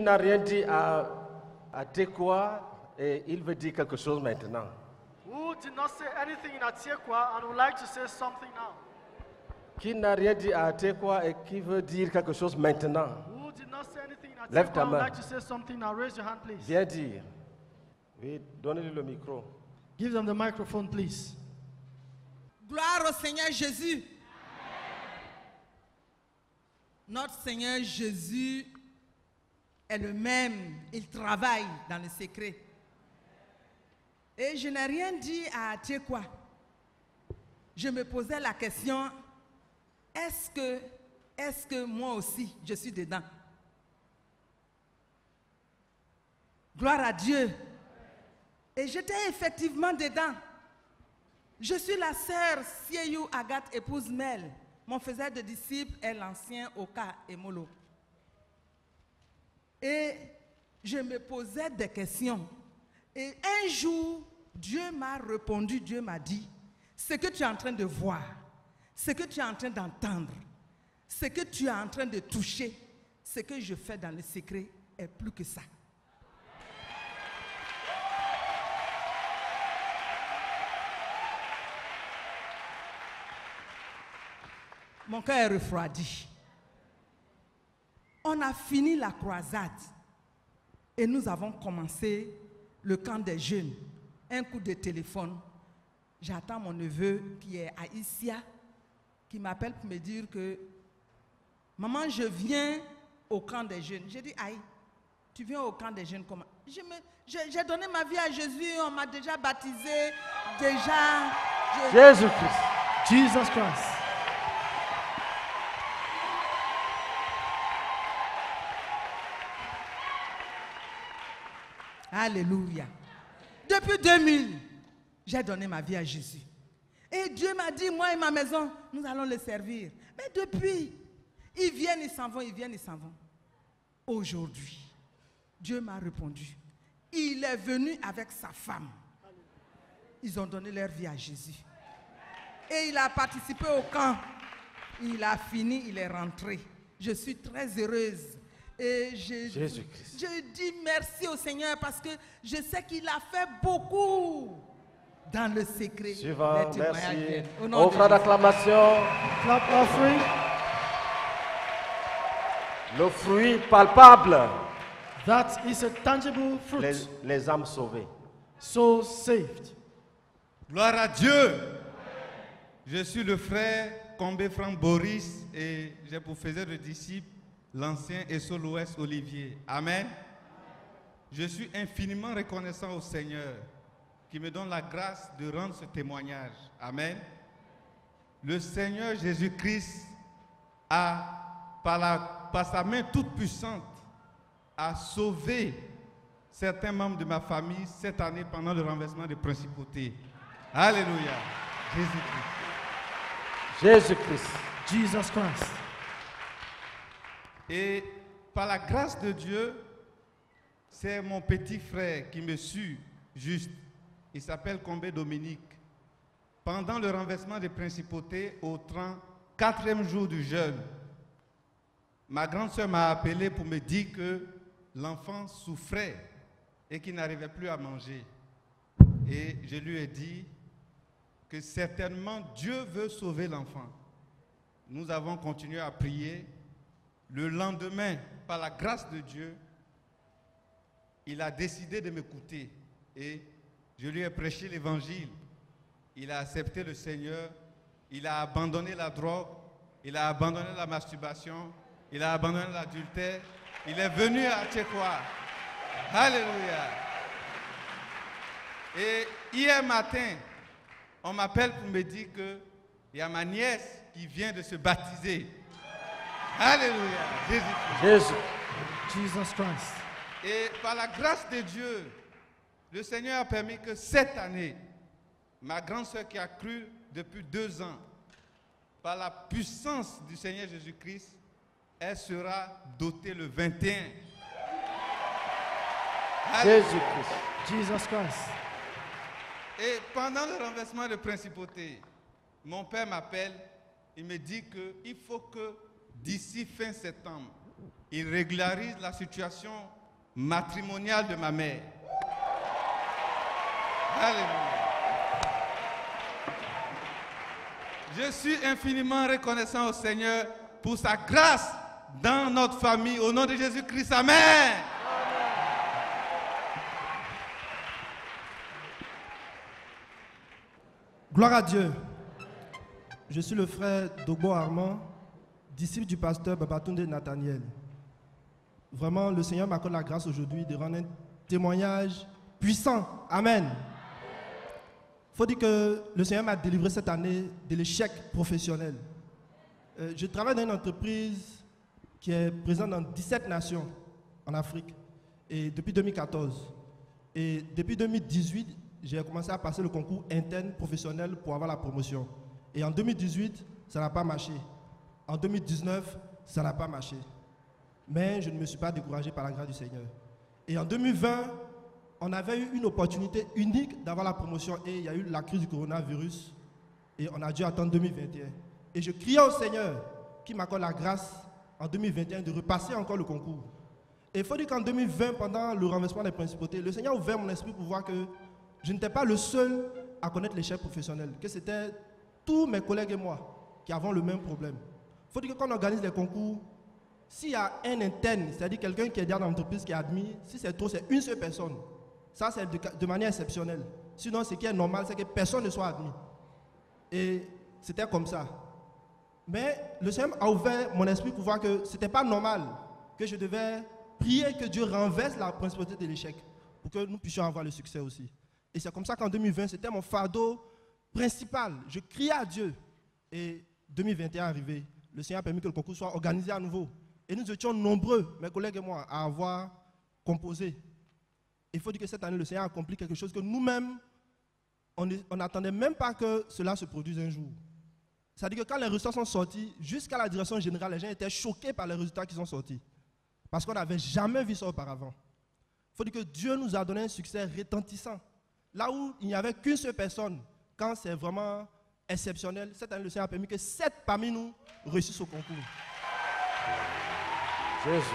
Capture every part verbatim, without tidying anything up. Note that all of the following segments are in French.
n'a rien dit à, à Tekwa et il veut dire quelque chose maintenant. Who did not say anything in Atiekwa and would like to say something now? Qui n'a rien dit à Tekwa et qui veut dire quelque chose maintenant? Who did not say anything in Lève Atiekwa ta and would main. like to say something now? Raise your hand, please. Viens dire. Oui, donnez-lui le micro. Give them the microphone, please. Gloire au Seigneur Jésus. Notre Seigneur Jésus est le même. Il travaille dans le secret. Et je n'ai rien dit à Atiekwa. Je me posais la question, est-ce que, est-ce que moi aussi, je suis dedans? Gloire à Dieu. Et j'étais effectivement dedans. Je suis la sœur Sieyou Agathe, épouse Mel. Mon faiseur de disciples est l'ancien Oka Emolo. Et je me posais des questions. Et un jour, Dieu m'a répondu, Dieu m'a dit, ce que tu es en train de voir, ce que tu es en train d'entendre, ce que tu es en train de toucher, ce que je fais dans le secret est plus que ça. Mon cœur est refroidi. On a fini la croisade et nous avons commencé le camp des jeunes. Un coup de téléphone. J'attends mon neveu qui est à Issia, qui m'appelle pour me dire que maman, je viens au camp des jeunes. J'ai dit, aïe, tu viens au camp des jeunes comment? Je me, je, j'ai donné ma vie à Jésus, on m'a déjà baptisé, déjà. Je... Jésus-Christ. Jesus Christ. Alléluia. Depuis deux mille, j'ai donné ma vie à Jésus. Et Dieu m'a dit, moi et ma maison, nous allons le servir. Mais depuis, ils viennent, ils s'en vont, ils viennent, ils s'en vont. Aujourd'hui, Dieu m'a répondu. Il est venu avec sa femme. Ils ont donné leur vie à Jésus. Et il a participé au camp. Il a fini, il est rentré. Je suis très heureuse. Et je, je dis merci au Seigneur parce que je sais qu'il a fait beaucoup dans le secret. Suivant, merci. Offre d'acclamation. Clap offering. Le fruit palpable. That is a tangible fruit. Les, les âmes sauvées. Souls saved. Gloire à Dieu. Je suis le frère Combé Franck Boris et j'ai pour faiseur de disciple l'ancien S O L O S Olivier. Amen. Je suis infiniment reconnaissant au Seigneur qui me donne la grâce de rendre ce témoignage. Amen. Le Seigneur Jésus-Christ a, par, la, par sa main toute puissante, a sauvé certains membres de ma famille cette année pendant le renversement des principautés. Alléluia. Jésus-Christ. Jésus-Christ. Jesus Christ. Et par la grâce de Dieu, c'est mon petit frère qui me suit juste. Il s'appelle Combé Dominique. Pendant le renversement des principautés, au trente-quatrième jour du jeûne, ma grande sœur m'a appelé pour me dire que l'enfant souffrait et qu'il n'arrivait plus à manger. Et je lui ai dit que certainement Dieu veut sauver l'enfant. Nous avons continué à prier. Le lendemain, par la grâce de Dieu, il a décidé de m'écouter et je lui ai prêché l'évangile. Il a accepté le Seigneur, il a abandonné la drogue, il a abandonné la masturbation, il a abandonné l'adultère, il est venu à Atiekwa. Alléluia. Et hier matin, on m'appelle pour me dire qu'il y a ma nièce qui vient de se baptiser. Alléluia. Jésus. Jesus Christ. Et par la grâce de Dieu, le Seigneur a permis que cette année, ma grande sœur qui a cru depuis deux ans, par la puissance du Seigneur Jésus-Christ, elle sera dotée le vingt et un. Jésus-Christ. Jesus Christ. Et pendant le renversement de principauté, mon père m'appelle, il me dit qu'il faut que d'ici fin septembre, il régularise la situation matrimoniale de ma mère. Alléluia. Je suis infiniment reconnaissant au Seigneur pour sa grâce dans notre famille. Au nom de Jésus-Christ, amen. Gloire à Dieu. Je suis le frère Dogbo Armand, disciple du pasteur Babatunde Nathaniel. Vraiment, le Seigneur m'accorde la grâce aujourd'hui de rendre un témoignage puissant. Amen. Il faut dire que le Seigneur m'a délivré cette année de l'échec professionnel. Euh, je travaille dans une entreprise qui est présente dans dix-sept nations en Afrique et depuis deux mille quatorze. Et depuis deux mille dix-huit, j'ai commencé à passer le concours interne professionnel pour avoir la promotion. Et en deux mille dix-huit, ça n'a pas marché. En deux mille dix-neuf, ça n'a pas marché. Mais je ne me suis pas découragé par la grâce du Seigneur. Et en deux mille vingt, on avait eu une opportunité unique d'avoir la promotion et il y a eu la crise du coronavirus et on a dû attendre deux mille vingt et un. Et je criais au Seigneur qui m'accorde la grâce en deux mille vingt et un de repasser encore le concours. Et il faut dire qu'en deux mille vingt, pendant le renversement des principautés, le Seigneur a ouvert mon esprit pour voir que je n'étais pas le seul à connaître l'échec professionnel, que c'était tous mes collègues et moi qui avons le même problème. Il faut dire que quand on organise les concours, s'il y a un interne, c'est-à-dire quelqu'un qui est dans l'entreprise qui est admis, si c'est trop, c'est une seule personne. Ça, c'est de, de manière exceptionnelle. Sinon, ce qui est normal, c'est que personne ne soit admis. Et c'était comme ça. Mais le Seigneur a ouvert mon esprit pour voir que ce n'était pas normal, que je devais prier que Dieu renverse la principauté de l'échec pour que nous puissions avoir le succès aussi. Et c'est comme ça qu'en deux mille vingt, c'était mon fardeau principal. Je criais à Dieu. Et deux mille vingt et un est arrivé. Le Seigneur a permis que le concours soit organisé à nouveau. Et nous étions nombreux, mes collègues et moi, à avoir composé. Il faut dire que cette année, le Seigneur a accompli quelque chose que nous-mêmes, on n'attendait même pas que cela se produise un jour. C'est-à-dire que quand les résultats sont sortis, jusqu'à la direction générale, les gens étaient choqués par les résultats qui sont sortis. Parce qu'on n'avait jamais vu ça auparavant. Il faut dire que Dieu nous a donné un succès retentissant. Là où il n'y avait qu'une seule personne, quand c'est vraiment exceptionnel, cette année, le Seigneur a permis que sept parmi nous réussissent au concours. Jésus.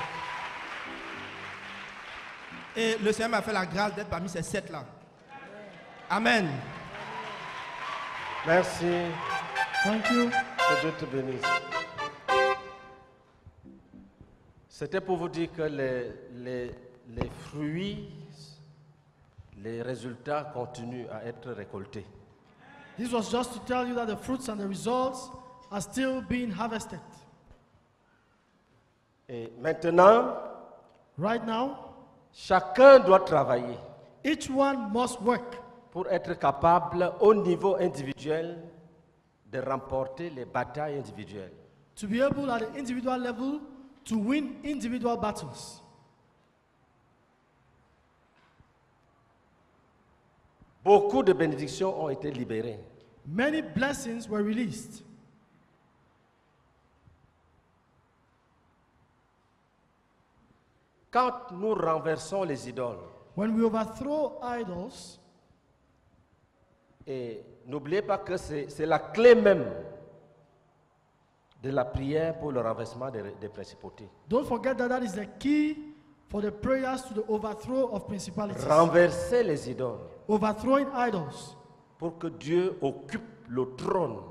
Et le Seigneur m'a fait la grâce d'être parmi ces sept-là. Amen. Merci. Thank you. Que Dieu te bénisse. C'était pour vous dire que les, les, les fruits, les résultats continuent à être récoltés. This was just to tell you that the fruits and the results are still being harvested. Et maintenant, Right now, chacun doit travailler each one must work pour être capable au niveau individuel de remporter les batailles individuelles. to be able at the individual level to win individual battles. Beaucoup de bénédictions ont été libérées. Many blessings were released. Quand nous renversons les idoles, When we overthrow idols, et n'oubliez pas que c'est c'est la clé même de la prière pour le renversement des, des principautés. don't forget that that is the key for the prayers to the overthrow of principalities. Renverser les idoles Overthrowing idols pour que Dieu occupe le trône.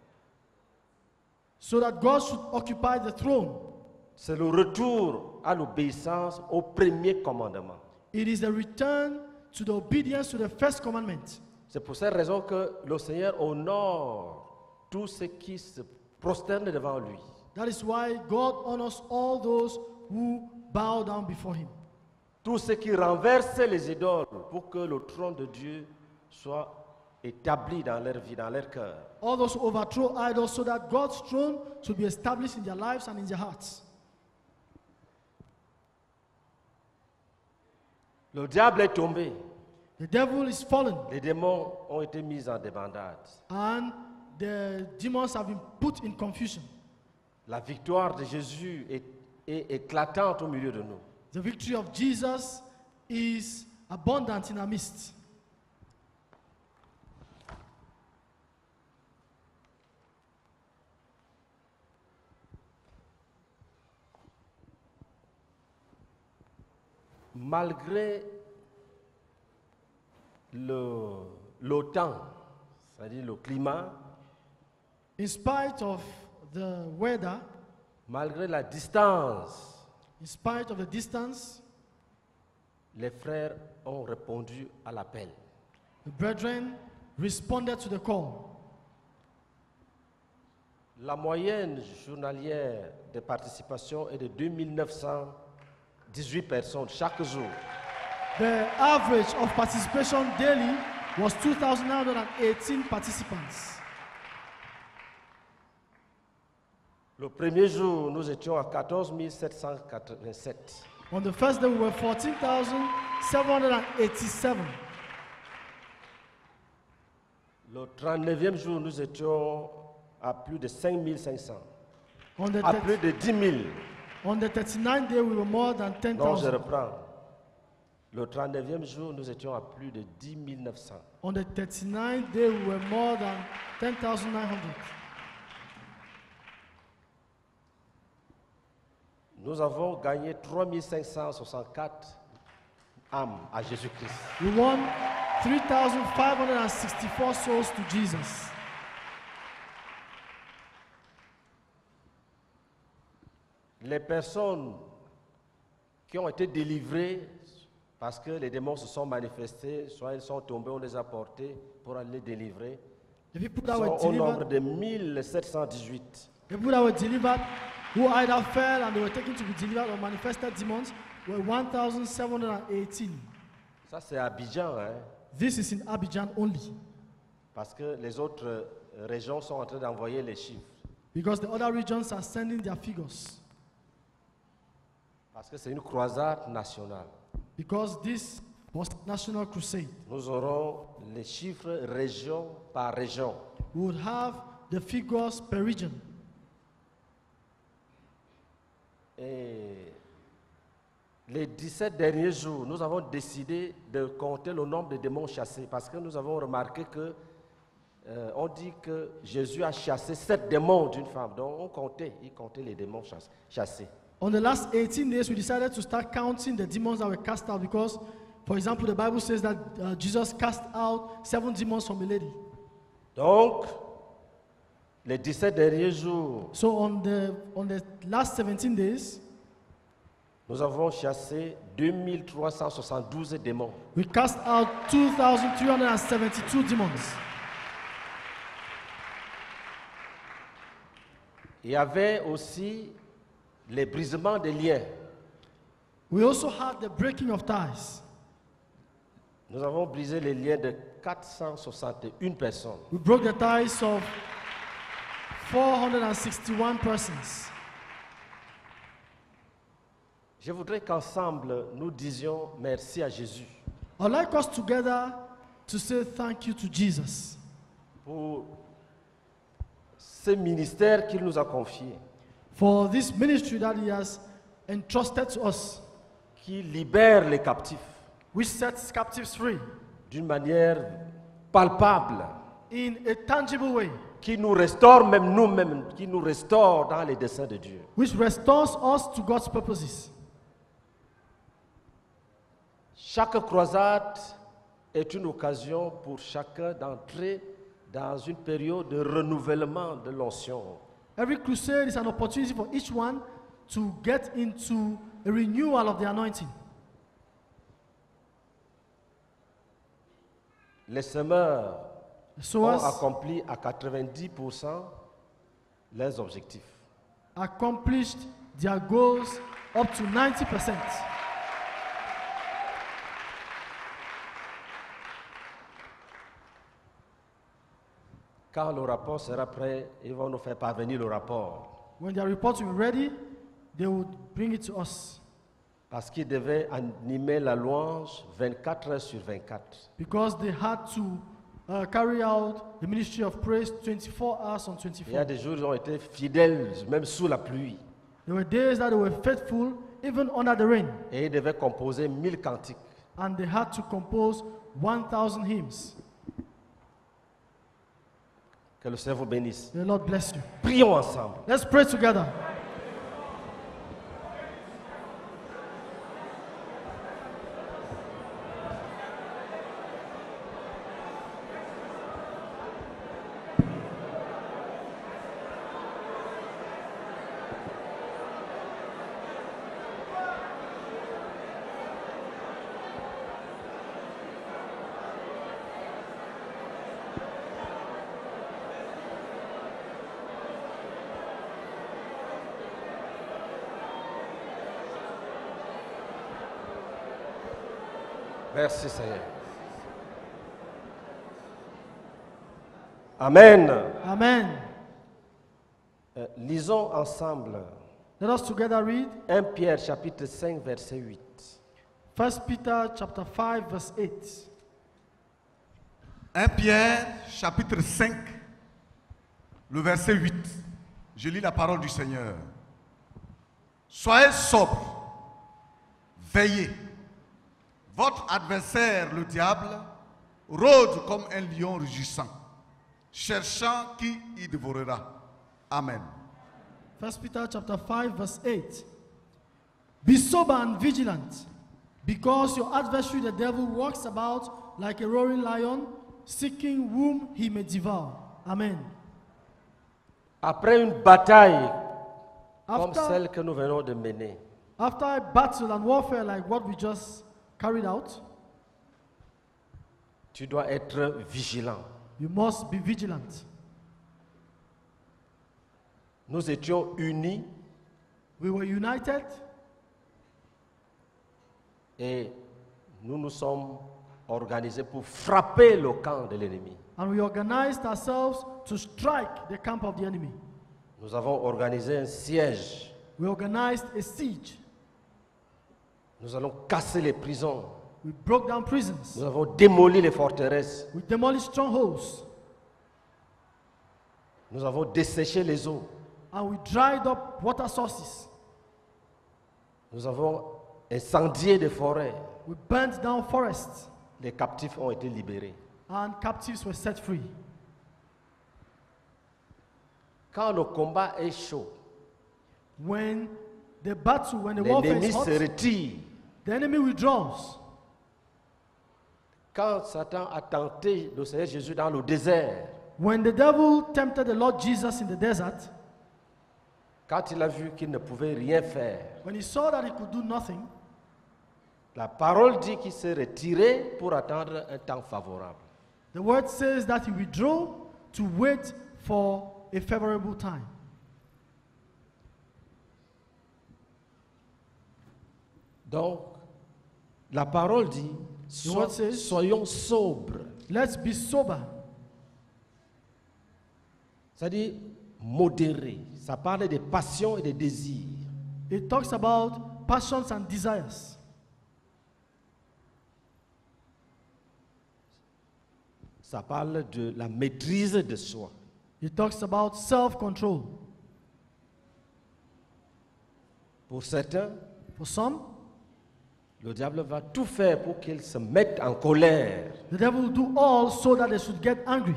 so that God should occupy the throne. C'est le retour à l'obéissance au premier commandement. It is the return to the obedience to the first commandment. C'est pour cette raison que le Seigneur honore tous ceux qui se prosternent devant lui. That is why God honors all those who bow down before him. Tous ceux qui renversent les idoles pour que le trône de Dieu soit établi dans leur vie, dans leur cœur. All those who overthrow idols so that God's throne should be established in their lives and in their hearts. Le diable est tombé. The devil is fallen Les démons ont été mis en débandade. and the demons have been put in confusion. La victoire de Jésus est, est éclatante au milieu de nous. The victory of Jesus is abundant in our midst. malgré le, le temps, c'est-à-dire le climat, In spite of the weather, malgré la distance, in spite of the distance, les frères ont répondu à l'appel. the brethren responded to the call. La moyenne journalière de participation est de deux mille neuf cent dix-huit personnes chaque jour. The average of participation daily was two thousand nine hundred eighteen participants. Le premier jour, nous étions à quatorze mille sept cent quatre-vingt-sept. On the first day, we were fourteen thousand seven hundred eighty-seven. Le trente-neuvième jour, nous étions à plus de cinq mille cinq cents, On the, à thirty- plus de dix mille. on the thirty-ninth day, we were more than ten Non, je thousand. reprends. Le trente-neuvième jour, nous étions à plus de dix mille neuf cents. On the thirty-ninth day, we were more than ten thousand nine hundred. Nous avons gagné trois mille cinq cent soixante-quatre âmes à Jésus-Christ. We won three thousand five hundred sixty-four souls to Jesus. Les personnes qui ont été délivrées parce que les démons se sont manifestés, soit ils sont tombés, on les a portés pour aller les délivrer, The people that were sont au nombre delivered, de mille sept cent dix-huit. the people that were delivered, who either fell and they were taken to be delivered or manifested demons, were one thousand seven hundred eighteen. Ça, c'est à Abidjan, hein, This is in Abidjan only, parce que les autres euh, régions sont en train d'envoyer les chiffres. because the other regions are sending their figures. Parce que c'est une croisade nationale. Because this was national crusade. Nous aurons les chiffres région par région. We would have the figures per region. Et les dix-sept derniers jours, nous avons décidé de compter le nombre de démons chassés parce que nous avons remarqué que euh, on dit que Jésus a chassé sept démons d'une femme. Donc on comptait, il comptait les démons chass- chassés. On the last eighteen days, we decided to start counting the demons that were cast out because, for example, the Bible says that uh, Jesus cast out seven demons from a lady. Donc, les dix-sept derniers jours, So on the on the last seventeen days, nous avons chassé deux mille trois cent soixante-douze démons. we cast out two thousand three hundred seventy-two demons. Il y avait aussi les brisements des liens. We also had the breaking of ties. Nous avons brisé les liens de quatre cent soixante et une personnes. We broke the ties of four hundred sixty-one persons. Je voudrais qu'ensemble, nous disions merci à Jésus I'd like us together to say thank you to Jesus pour ce ministère qu'il nous a confié, for this ministry that he has entrusted to us, qui libère les captifs which sets captives free d'une manière palpable, in a tangible way, qui nous restaure même nous-mêmes, qui nous restaure dans les desseins de Dieu. which restores us to God's purposes. Chaque croisade est une occasion pour chacun d'entrer dans une période de renouvellement de l'onction. Every crusade is an opportunity for each one to get into a renewal of the anointing. Les semeurs The ont sowers accompli à quatre-vingt-dix pour cent leurs objectifs. accomplished their goals up to ninety percent. Quand le rapport sera prêt, ils vont nous faire parvenir le rapport. When their report will be ready, they would bring it to us Parce qu'ils devaient animer la louange vingt-quatre heures sur vingt-quatre. because they had to uh, carry out the ministry of praise twenty-four hours on Il y a twenty-four. des jours où ils ont été fidèles, même sous la pluie. There were days that they were faithful even under the rain, Et ils devaient composer mille cantiques. and they had to compose one thousand hymns. Que le Seigneur vous bénisse. The Lord bless you. Prions ensemble. Let's pray together. Merci Seigneur. Amen. Amen. Euh, lisons ensemble Let us together read premier Pierre chapitre cinq verset huit. First Peter chapter five verse eight. premier Pierre, chapitre cinq, le verset huit. Je lis la parole du Seigneur. Soyez sobres, veillez. Votre adversaire, le diable, rôde comme un lion rugissant, cherchant qui y dévorera. Amen. First Peter chapter five verse eight. Be sober and vigilant, because your adversary the devil walks about like a roaring lion, seeking whom he may devour. Amen. Après une bataille comme After, celle que nous venons de mener, after a battle and warfare like what we just carried out, tu dois être vigilant. you must be vigilant. Nous étions unis We were united et nous nous sommes organisés pour frapper le camp de l'ennemi. and we organized ourselves to strike the camp of the enemy. Nous avons organisé un siège. We organized a siege. Nous allons casser les prisons. We broke down prisons. Nous avons démoli les forteresses. We demolished strongholds. Nous avons desséché les eaux. And we dried up water sources. Nous avons incendié des forêts. We burnt down forests. Les captifs ont été libérés. And captives were set free. Quand le combat est chaud, When the battle, when the warfare l'ennemi is hot, se retire. the enemy withdraws. Quand Satan a tenté le Seigneur Jésus dans le désert, When the devil tempted the Lord Jesus in the desert, quand il a vu qu'il ne pouvait rien faire, when he saw that he could do nothing, la parole dit qu'il s'est retiré pour attendre un temps favorable. the word says that he withdrew to wait for a favorable time. Donc, la parole dit, The word so- says- soyons sobres. Let's be sober. C'est-à-dire modérés. Ça parle des passions et des désirs. It talks about passions and desires. Ça parle de la maîtrise de soi. It talks about self-control. Pour certains, For some, le diable va tout faire pour qu'ils se mettent en colère. the devil will do all so that they should get angry.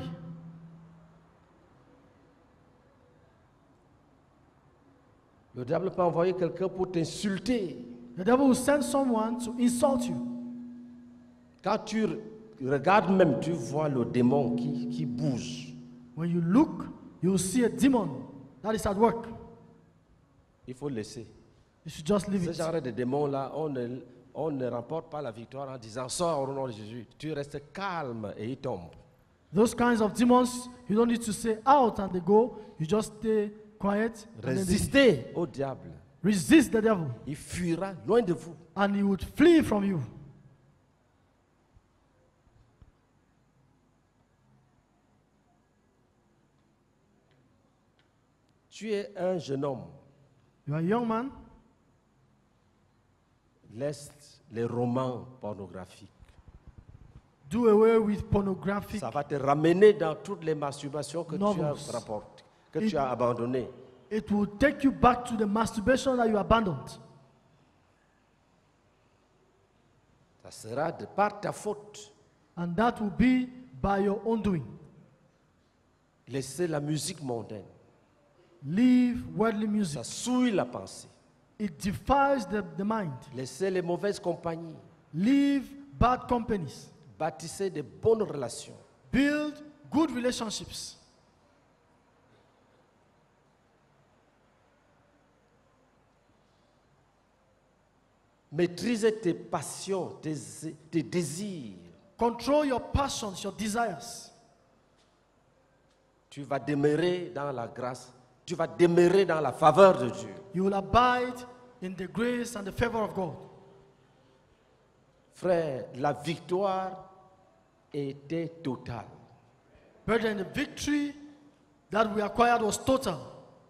Le diable peut envoyer quelqu'un pour t'insulter. The devil will send someone to insult you. Quand tu re- regardes même, tu vois le démon qui, qui bouge. When you look, you will see a demon that is at work. Il faut laisser. You should just leave Ce it. genre de démon-là, on ne, on ne remporte pas la victoire en disant sors au nom de Jésus. Tu restes calme et il tombe. Those kinds of demons, you don't need to say out and they go. You just stay quiet. and then they- Résistez au diable. resist the devil, Il fuira loin de vous. and he would flee from you. Tu es un jeune homme. You are a young man. Laisse les romans pornographiques. Do away with pornographic. Ça va te ramener dans toutes les masturbations que Novels. tu as rapportées, que It- tu as abandonnées. It will take you back to the masturbation that you abandoned. Ça sera de par ta faute. And that will be by your own doing. Laissez la musique mondaine. Leave worldly music. Ça souille la pensée. It defiles the, the mind. Laissez les mauvaises compagnies. Leave bad companies. Bâtissez de bonnes relations. Build good relationships. Maîtrisez tes passions, tes, tes désirs. Control your passions, your desires. Tu vas demeurer dans la grâce. Tu vas demeurer dans la faveur de Dieu. You will abide in the grace and the favor of God. Frère, la victoire était totale. Brethren, the victory that we acquired was total.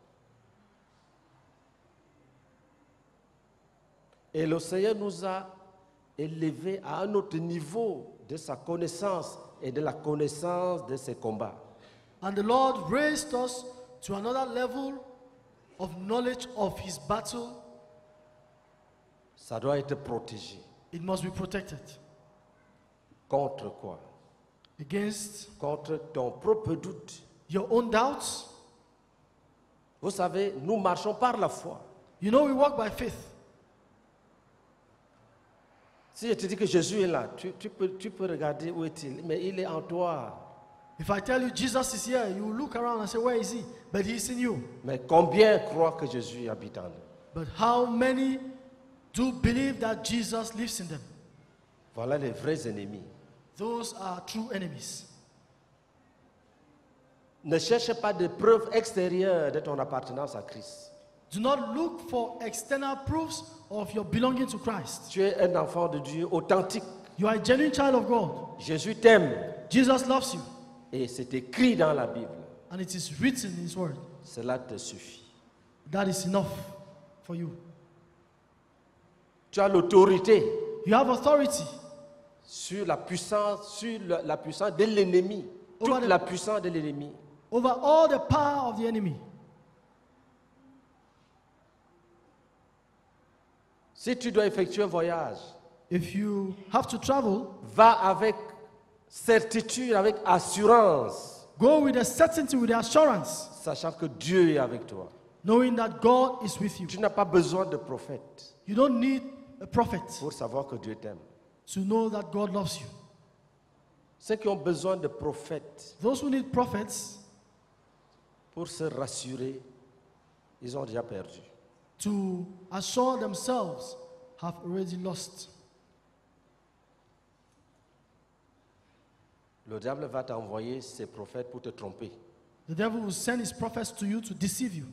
Et le Seigneur nous a élevés à un autre niveau de sa connaissance et de la connaissance de ses combats. And the Lord raised us to another level of knowledge of his battle. Ça doit être protégé. It must be protected Contre quoi? against Contre ton propre doute. your own doubts. Vous savez, nous marchons par la foi. You know, we walk by faith. Si je te dis que Jésus est là, tu, tu peux, tu peux regarder où est-il, mais il est en toi. If I tell you Jesus is here, you look around and say, where is he? But he is in you. Mais combien croient que Jésus habite en eux? But how many do believe that Jesus lives in them? Voilà les vrais ennemis. Those are true enemies. Ne cherche pas de preuves extérieures de ton appartenance à Christ. Do not look for external proofs of your belonging to Christ. Tu es un enfant de Dieu authentique. You are a genuine child of God. Jésus t'aime Jesus loves you, et c'est écrit dans la Bible. and it is written in his word. Cela te suffit. That is enough for you. Tu as l'autorité You have authority sur la puissance, sur la, la puissance de l'ennemi. Over Toute the- la puissance de l'ennemi. over all the power of the enemy. Si tu dois effectuer un voyage, If you have to travel, va avec certitude, avec assurance, go with a certainty, with assurance, sachant que Dieu est avec toi. knowing that God is with you. Tu n'as pas besoin de prophète You don't need a prophet pour savoir que Dieu t'aime. to know that God loves you. Ceux qui ont besoin de prophètes Those who need prophets pour se rassurer, ils ont déjà perdu. to assure themselves have already lost. Le diable va t'envoyer ses prophètes pour te tromper. The devil will send his prophets to you to deceive you.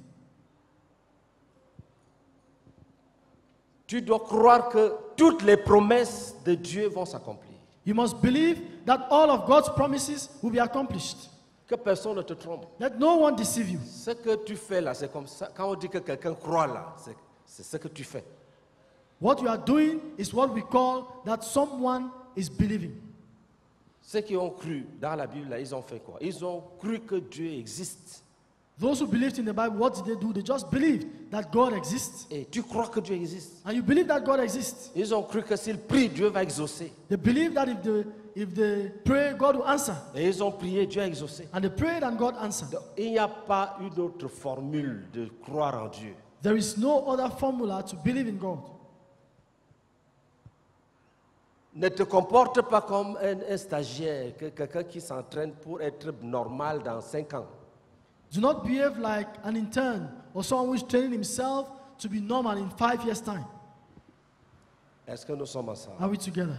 Tu dois croire que toutes les promesses de Dieu vont s'accomplir. You must believe that all of God's promises will be accomplished. Que personne ne te trompe. Let no one deceive you. Ce que tu fais là, c'est comme ça. Quand on dit que quelqu'un croit là, c'est, c'est ce que tu fais. What you are doing is what we call that someone is believing. Ceux qui ont cru dans la Bible, là, ils ont fait quoi? Ils ont cru que Dieu existe. Those who believed in the Bible, what did they do? They just believed that God exists. Et tu crois que Dieu existe. And you believe that God exists. Ils ont cru que s'ils prient, Dieu va exaucer. They believe that if they, if they pray, God will answer. Et ils ont prié, Dieu a exaucé. And they prayed and God answered. Donc, il n'y a pas une autre formule de croire en Dieu. There is no other formula to believe in God. Ne te comporte pas comme un, un stagiaire, que- quelqu'un qui s'entraîne pour être normal dans cinq ans. Do not behave like an intern or someone who is training himself to be normal in five years' time. Est-ce que nous sommes ensemble? Are we together?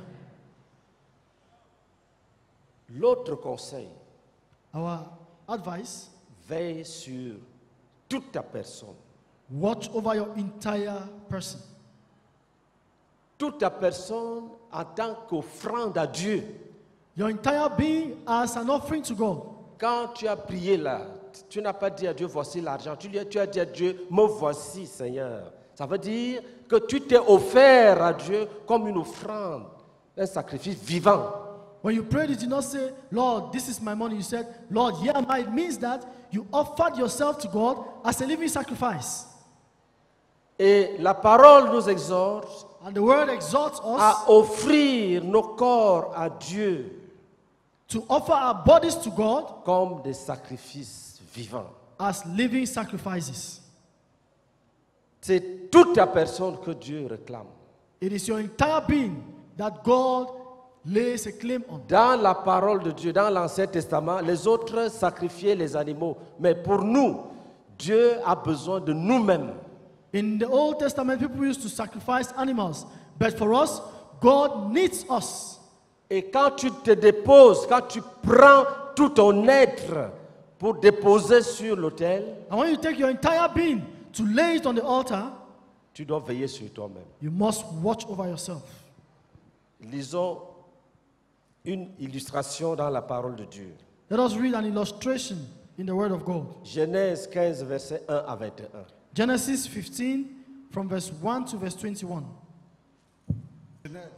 L'autre conseil, Our advice, veille sur toute ta personne. watch over your entire person. Toute ta personne en tant qu'offrande à Dieu. Your entire being as an offering to God. Quand tu as prié là, tu n'as pas dit à Dieu, voici l'argent. Tu, lui as- tu as dit à Dieu, me voici, Seigneur. Ça veut dire que tu t'es offert à Dieu comme une offrande, un sacrifice vivant. When you prayed, you did not say, Lord, this is my money. You said, Lord, here am I. It means that you offered yourself to God as a living sacrifice. Et la parole nous exhorte And the word exhorts us à offrir nos corps à Dieu to offer our bodies to God comme des sacrifices vivants. as living sacrifices. C'est toute ta personne que Dieu réclame. It is your entire being that God lays a claim on. Dans la parole de Dieu, dans l'Ancien Testament, les autres sacrifiaient les animaux. Mais pour nous, Dieu a besoin de nous-mêmes. In the Old Testament, people used to sacrifice animals. But for us, God needs us. Et quand tu te déposes, quand tu prends tout ton être pour déposer sur l'autel, And when you take your entire being to lay it on the altar, tu dois veiller sur toi-même. you must watch over yourself. Lisons une illustration dans la parole de Dieu. Let us read an illustration in the Word of God. Genèse quinze, versets un à vingt et un. Genesis fifteen, from verse one to verse twenty-one. Genèse,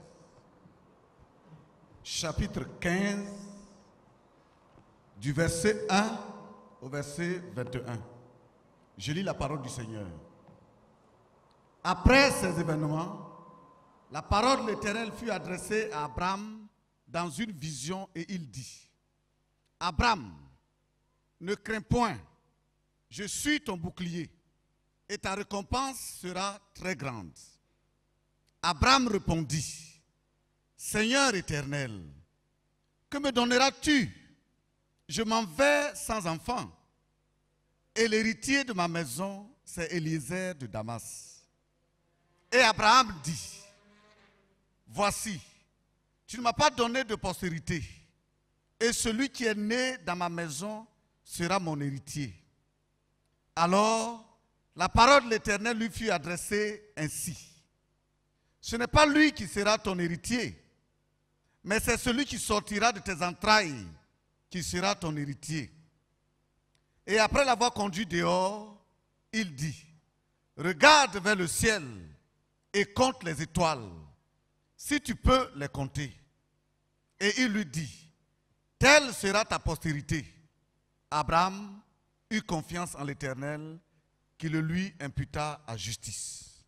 chapitre quinze, du verset un au verset vingt et un. Je lis la parole du Seigneur. Après ces événements, la parole de l'Éternel fut adressée à Abraham dans une vision et il dit: Abraham, ne crains point, je suis ton bouclier et ta récompense sera très grande. Abraham répondit: Seigneur éternel, que me donneras-tu? Je m'en vais sans enfant et l'héritier de ma maison, c'est Eliezer de Damas. Et Abraham dit: Voici, tu ne m'as pas donné de postérité, et celui qui est né dans ma maison sera mon héritier. Alors, la parole de l'Éternel lui fut adressée ainsi: Ce n'est pas lui qui sera ton héritier, mais c'est celui qui sortira de tes entrailles qui sera ton héritier. Et après l'avoir conduit dehors, il dit: Regarde vers le ciel et compte les étoiles, si tu peux les compter. Et il lui dit: Telle sera ta postérité. Abraham eut confiance en l'Éternel, qui le lui imputa à justice.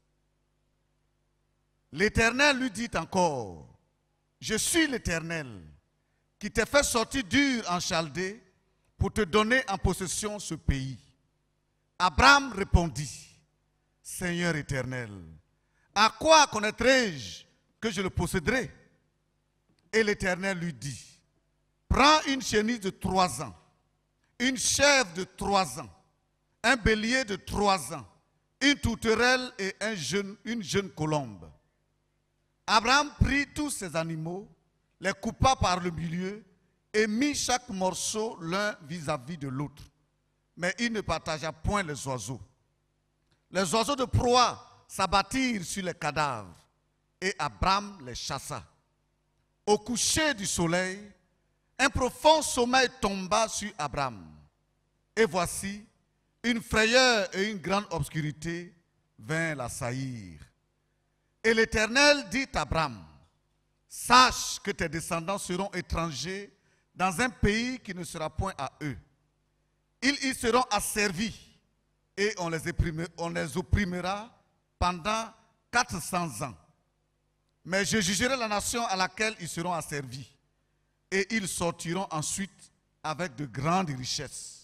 L'Éternel lui dit encore: Je suis l'Éternel, qui t'ai fait sortir d'Ur en Chaldée pour te donner en possession ce pays. Abraham répondit: Seigneur éternel, à quoi connaîtrai-je que je le posséderai? Et l'Éternel lui dit: Prends une chenille de trois ans, une chèvre de trois ans, un bélier de trois ans, une tourterelle et un jeune, une jeune colombe. Abraham prit tous ces animaux, les coupa par le milieu et mit chaque morceau l'un vis-à-vis de l'autre. Mais il ne partagea point les oiseaux. Les oiseaux de proie s'abattirent sur les cadavres et Abraham les chassa. Au coucher du soleil, un profond sommeil tomba sur Abraham. Et voici, une frayeur et une grande obscurité vinrent l'assaillir. Et l'Éternel dit à Abraham: Sache que tes descendants seront étrangers dans un pays qui ne sera point à eux. Ils y seront asservis et on les opprimera, on les opprimera pendant quatre cents ans. Mais je jugerai la nation à laquelle ils seront asservis et ils sortiront ensuite avec de grandes richesses.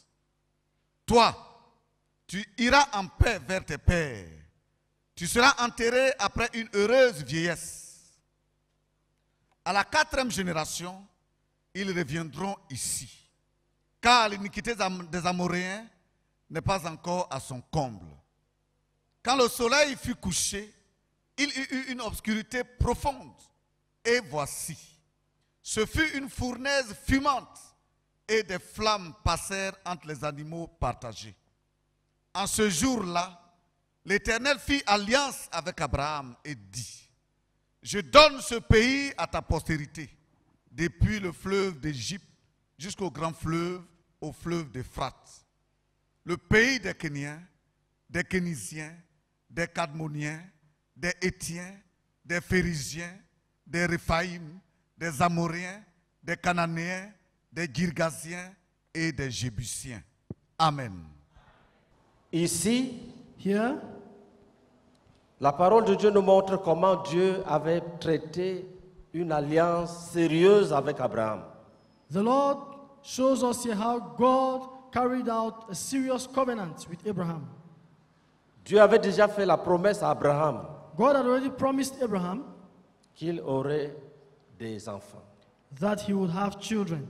Toi, tu iras en paix vers tes pères. Tu seras enterré après une heureuse vieillesse. À la quatrième génération, ils reviendront ici, car l'iniquité des Amoréens n'est pas encore à son comble. Quand le soleil fut couché, il y eut une obscurité profonde. Et voici, ce fut une fournaise fumante, et des flammes passèrent entre les animaux partagés. En ce jour-là, l'Éternel fit alliance avec Abraham et dit: Je donne ce pays à ta postérité, depuis le fleuve d'Égypte jusqu'au grand fleuve, au fleuve d'Euphrate. Le pays des Kéniens, des Kénisiens, des Cadmoniens, des Hétiens, des Phérysiens, des Réphaïm, des Amoréens, des Cananéens, des Girgasiens et des Jébusiens. Amen. Ici, Here, la parole de Dieu nous montre comment Dieu avait traité une alliance sérieuse avec Abraham. the Lord shows us here how God carried out a serious covenant with Abraham. Dieu avait déjà fait la promesse à Abraham God had already promised Abraham qu'il aurait des enfants. that he would have children.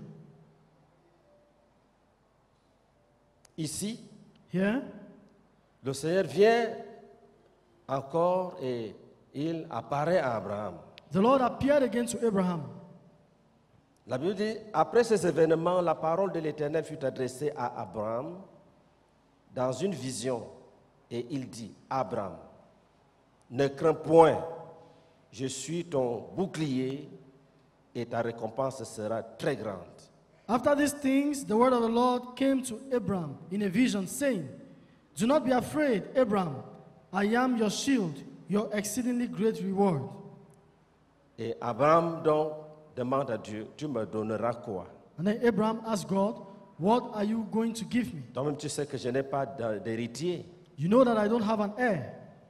Ici, Here, le Seigneur vient encore et il apparaît à Abraham. the Lord appeared again to Abraham. La Bible dit, après ces événements, la parole de l'Éternel fut adressée à Abraham dans une vision. Et il dit: Abraham, ne crains point, je suis ton bouclier et ta récompense sera très grande. After these things, the word of the Lord came to Abram in a vision, saying, Do not be afraid, Abram. I am your shield, your exceedingly great reward. Et Abraham donc demande à Dieu, tu me donneras quoi? And then Abraham asked God, What are you going to give me? Toi-même, tu sais que je n'ai pas d'a- d'héritier. You know that I don't have an heir.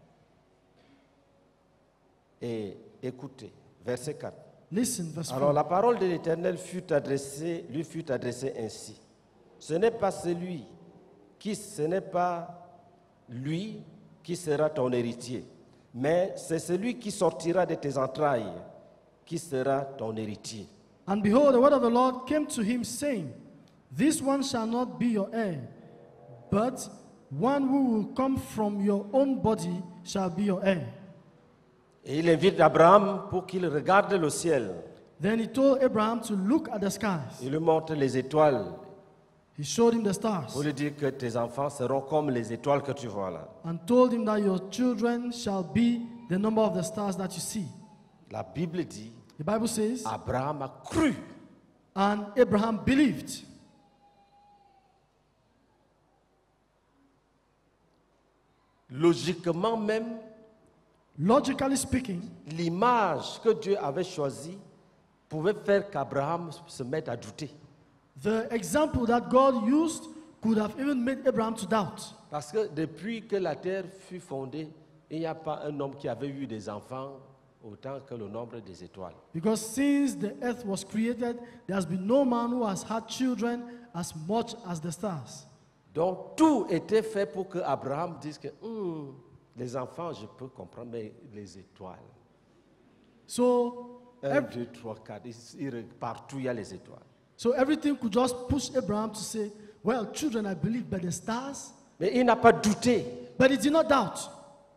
Et écoutez, verset quatre. Listen, verse Alors four. la parole de l'Éternel fut adressée, lui fut adressée ainsi. Ce n'est pas celui qui, ce n'est pas lui qui sera ton héritier, mais c'est celui qui sortira de tes entrailles qui sera ton héritier. And behold, the word of the Lord came to him, saying, This one shall not be your heir, but one who will come from your own body shall be your heir. Et il invite Abraham pour qu'il regarde le ciel. Then he told Abraham to look at the skies. Il lui montre les étoiles He showed him the stars pour lui dire que tes enfants seront comme les étoiles que tu vois là. and told him that your children shall be the number of the stars that you see. La Bible dit, The Bible says, Abraham a cru. and Abraham believed. Logiquement même, Logically speaking, l'image que Dieu avait choisie pouvait faire qu'Abraham se mette à douter. the example that God used could have even made Abraham to doubt. Parce que depuis que la terre fut fondée, il n'y a pas un homme qui avait eu des enfants autant que le nombre des étoiles. Because since the earth was created, there has been no man who has had children as much as the stars. Donc tout était fait pour que Abraham dise que Hum, les enfants, je peux comprendre, mais les étoiles. So, Un, ev- deux, trois, quatre, il- il- partout il y a les étoiles. so everything could just push Abraham to say, well, children, I believe, but the stars? Mais il n'a pas douté. But he did not doubt.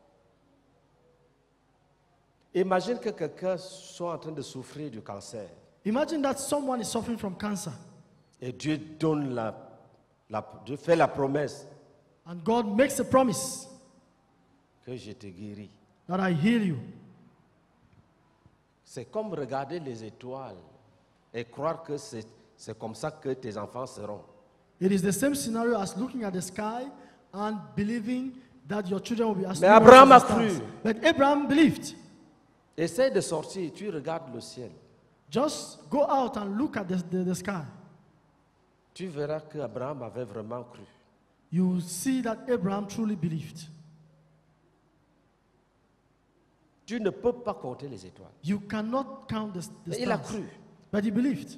Imagine que quelqu'un soit en train de souffrir du cancer Imagine that someone is suffering from cancer, et Dieu donne la, la- Dieu fait la promesse and God makes a promise que je te guéris. that I heal you. C'est comme regarder les étoiles et croire que c'est c'est comme ça que tes enfants seront. It is the same scenario as looking at the sky and believing that your children will be as Mais numerous Abraham as a the stars. cru. But Abraham believed. Essaye de sortir, tu regardes le ciel. Just go out and look at the, the, the sky. Tu verras que Abraham avait vraiment cru. You will see that Abraham truly believed. Tu ne peux pas compter les étoiles. You cannot count the, the Mais il a stars. cru. But he believed.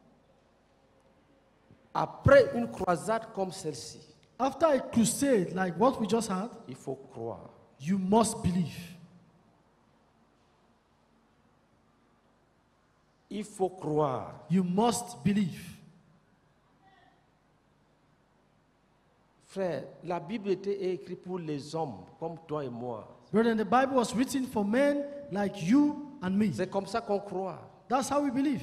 Après une croisade comme celle-ci, After a crusade like what we just had, il faut croire. you must believe. Il faut croire. You must believe. Frère, la Bible était écrite pour les hommes comme toi et moi. Brethren, the Bible was written for men like you and me. C'est comme ça qu'on croit. That's how we believe.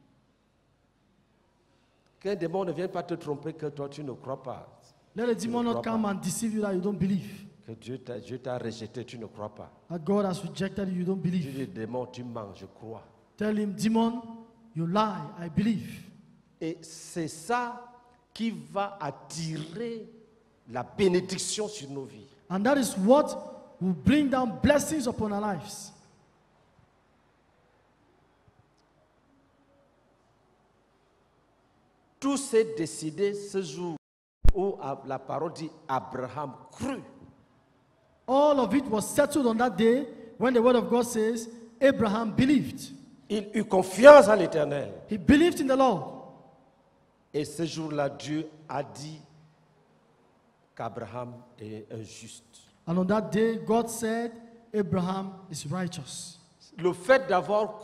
Qu'un démon ne vienne pas te tromper que toi tu ne crois pas. Let the demon crois not pas. come and deceive you that you don't believe. Que Dieu t'a Dieu t'a rejeté, tu ne crois pas. That God has rejected you, you don't Tu believe. dis démon, tu mens, je crois. Tell him, demon, you lie, I believe. Et c'est ça qui va attirer la bénédiction sur nos vies. And that is what will bring down blessings upon our lives. Tout s'est décidé ce jour où la parole dit Abraham crut. All of it was settled on that day when the word of God says, Abraham believed. Il eut confiance en l'Éternel. He believed in the Lord. Et ce jour-là, Dieu a dit qu'Abraham est un juste. And on that day, God said, Abraham is righteous. Le fait d'avoir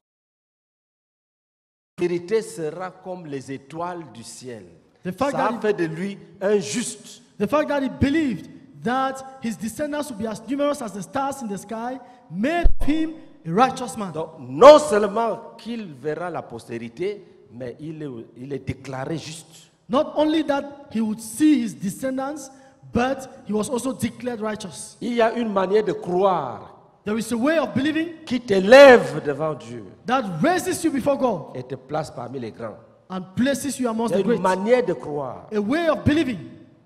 la vérité sera comme les étoiles du ciel. The fact Ça that a he- fait de lui un juste. The fact that he believed that his descendants would be as numerous as the stars in the sky made him a righteous man. Donc, non seulement qu'il verra la postérité, mais il est, il est déclaré juste. Not only that he would see his descendants, but he was also declared righteous. Il y a une manière de croire There is a way of believing qui t'élève devant Dieu that raises you before God et te place parmi les grands. and places you amongst Il y a the une great. manière de croire. A way of believing.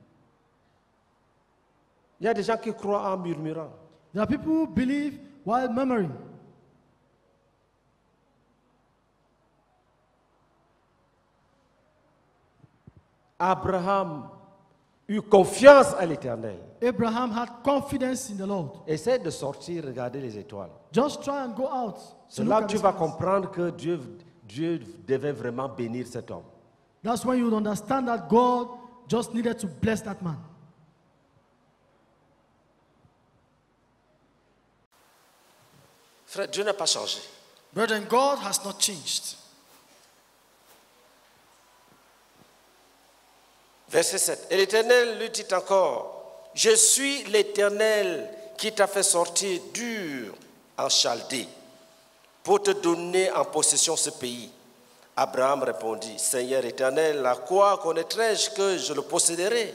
Il y a des gens qui croient en murmurant. There are people who believe while murmuring. Abraham eut confiance à l'Éternel. Abraham had confidence in the Lord. Essaie de sortir, regarder les étoiles. Just try and go out. to C'est look là at que the tu vas stars. comprendre que Dieu, Dieu devait vraiment bénir cet homme. That's when you would understand that God just needed to bless that man. Frère, Dieu n'a pas changé. Brethren, God has not changed. Verset sept. Et l'Éternel lui dit encore, je suis l'Éternel qui t'a fait sortir d'Ur en Chaldée pour te donner en possession ce pays. Abraham répondit, Seigneur Éternel, à quoi connaîtrai-je que je le posséderai?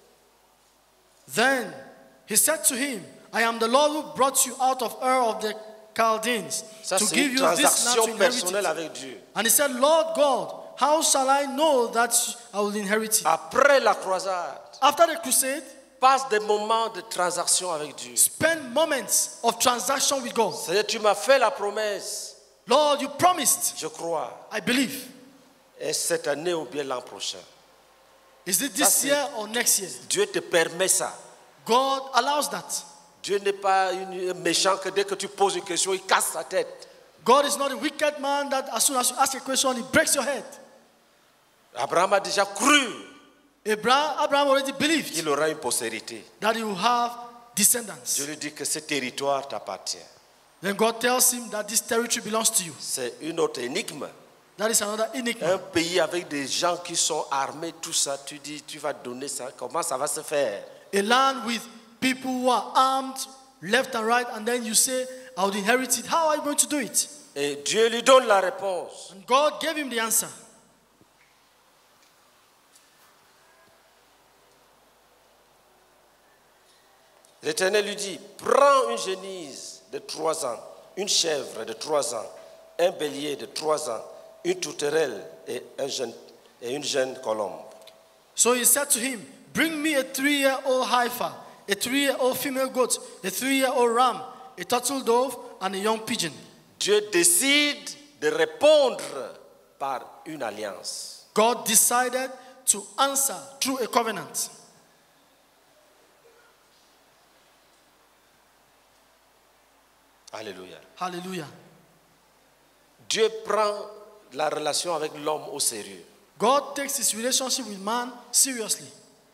Then he said to him, I am the Lord who brought you out of Ur of the Chaldeans Ça, to c'est give une you this land to transaction inherit personnelle it. avec Dieu. And he said, Lord God, how shall I know that I will inherit it? Après la croisade, After the crusade, passe des moments de transaction avec Dieu. spend moments of transaction with God. C'est-à-dire, tu m'as fait la promesse, Lord, you promised. je crois, I believe. et cette année ou bien l'an prochain. Is it Ça, this c'est- year or next year? Dieu te permet ça. God allows that. Dieu n'est pas une- un méchant que dès que tu poses une question, il casse sa tête. God is not a wicked man that as soon as you ask a question, he breaks your head. Abraham a déjà cru Abraham, Abraham already believed qu'il aura une postérité. that he will have descendants. Dieu lui dit que ce territoire t'appartient. Then God tells him that this territory belongs to you. C'est une autre énigme. That is another Un enigma. pays avec des gens qui sont armés, tout ça, tu dis, tu vas donner ça. Comment ça va se faire? A land with people who are armed left and right, and then you say, I will inherit it. How are you going to do it? Et Dieu lui donne la réponse. And God gave him the answer. L'Éternel lui dit, prends une génisse de trois ans, une chèvre de trois ans, un bélier de trois ans, une tourterelle et, un jeune, et une jeune colombe. So he said to him, bring me a three-year-old heifer, a three-year-old female goat, a three-year-old ram, a turtle dove, and a young pigeon. Dieu décide de répondre par une alliance. God decided to answer through a covenant. Alléluia. Hallelujah. Dieu prend la relation avec l'homme au sérieux. God takes his relationship with man seriously.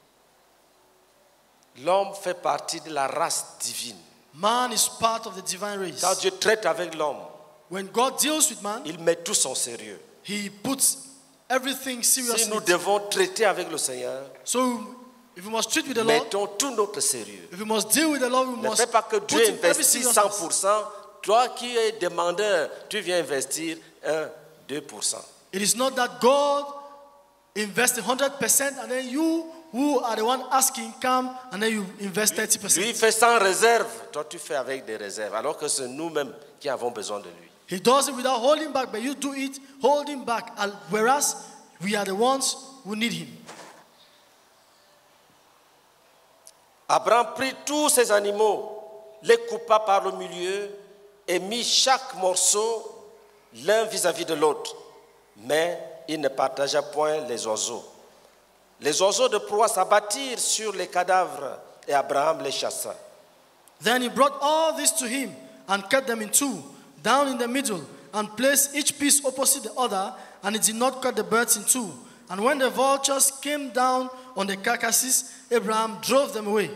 L'homme fait partie de la race divine. Man is part of the divine race. Quand Dieu traite avec l'homme, When God deals with man, il met tout son sérieux. he puts everything Si seriously. nous devons traiter avec le Seigneur, So if we must treat with the Lord, mettons tout notre sérieux. if we must deal with the Lord, we Ne must fais pas que put Dieu in every investisse cent seriousness. pour cent. Toi qui es demandeur, tu viens investir un, deux pour cent. It is not that God invests one hundred percent and then you who are the one asking come and then you invest thirty Lui, percent. il fait sans réserve. Toi, tu fais avec des réserves. Alors que c'est nous-mêmes qui avons besoin de lui. He does it without holding back, but you do it holding back. And whereas we are the ones who need him. Abraham prit tous ces animaux, les coupa par le milieu et mit chaque morceau l'un vis-à-vis de l'autre. Mais il ne partagea point les oiseaux. Les oiseaux de proie s'abattirent sur les cadavres et Abraham les chassa. Then he brought all this to him and cut them in two, down in the middle, and placed each piece opposite the other, and he did not cut the birds in two. And when the vultures came down on the carcasses, Abraham drove them away.